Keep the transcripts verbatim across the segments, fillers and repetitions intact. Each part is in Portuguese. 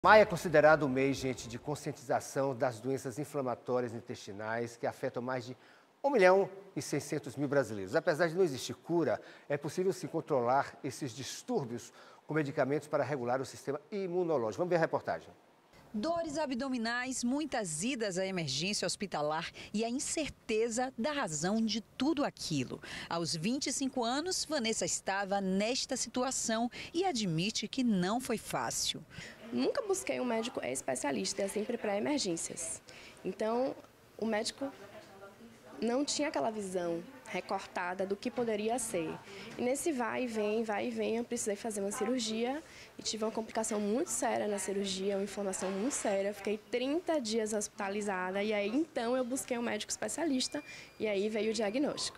Maio é considerado um mês, gente, de conscientização das doenças inflamatórias intestinais que afetam mais de um milhão e seiscentos mil brasileiros. Apesar de não existir cura, é possível se controlar esses distúrbios com medicamentos para regular o sistema imunológico. Vamos ver a reportagem. Dores abdominais, muitas idas à emergência hospitalar e a incerteza da razão de tudo aquilo. Aos vinte e cinco anos, Vanessa estava nesta situação e admite que não foi fácil. Nunca busquei um médico especialista, é sempre para emergências. Então, o médico não tinha aquela visão recortada do que poderia ser. E nesse vai e vem, vai e vem, eu precisei fazer uma cirurgia e tive uma complicação muito séria na cirurgia, uma inflamação muito séria. Fiquei trinta dias hospitalizada e aí então eu busquei um médico especialista e aí veio o diagnóstico,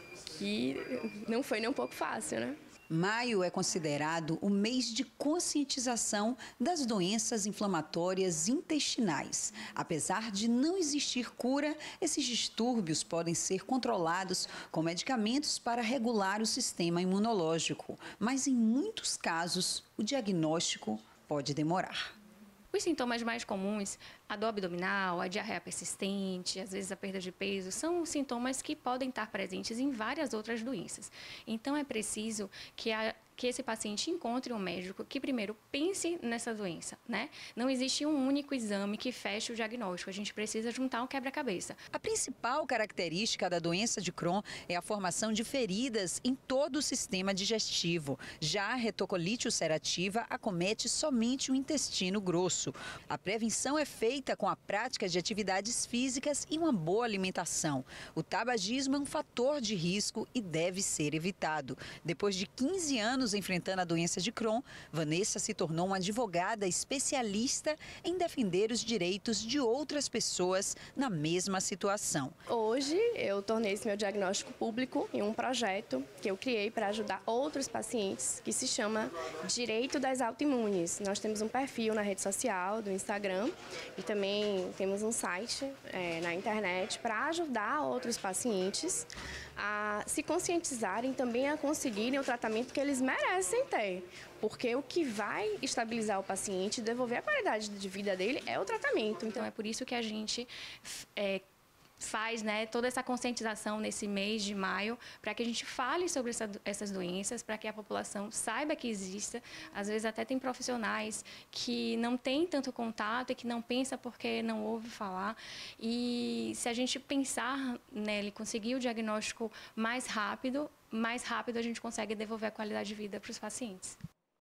que não foi nem um pouco fácil, né? Maio é considerado o mês de conscientização das doenças inflamatórias intestinais. Apesar de não existir cura, esses distúrbios podem ser controlados com medicamentos para regular o sistema imunológico. Mas, em muitos casos, o diagnóstico pode demorar. Os sintomas mais comuns, a dor abdominal, a diarreia persistente, às vezes a perda de peso, são sintomas que podem estar presentes em várias outras doenças. Então, é preciso que, a, que esse paciente encontre um médico que primeiro pense nessa doença, né? Não existe um único exame que feche o diagnóstico, a gente precisa juntar um quebra-cabeça. A principal característica da doença de Crohn é a formação de feridas em todo o sistema digestivo. Já a retocolite ulcerativa acomete somente o intestino grosso. A prevenção é feita com a prática de atividades físicas e uma boa alimentação. O tabagismo é um fator de risco e deve ser evitado. Depois de quinze anos enfrentando a doença de Crohn, Vanessa se tornou uma advogada especialista em defender os direitos de outras pessoas na mesma situação. Hoje eu tornei esse meu diagnóstico público em um projeto que eu criei para ajudar outros pacientes, que se chama Direito das Autoimunes. Nós temos um perfil na rede social do Instagram e também temos um site é, na internet para ajudar outros pacientes a se conscientizarem também a conseguirem o tratamento que eles merecem ter. Porque o que vai estabilizar o paciente e devolver a qualidade de vida dele é o tratamento. Então é por isso que a gente é, faz, né, toda essa conscientização nesse mês de maio, para que a gente fale sobre essa, essas doenças, para que a população saiba que exista. Às vezes até tem profissionais que não têm tanto contato e que não pensam porque não ouve falar. E se a gente pensar nele, conseguir o diagnóstico mais rápido, mais rápido a gente consegue devolver a qualidade de vida para os pacientes.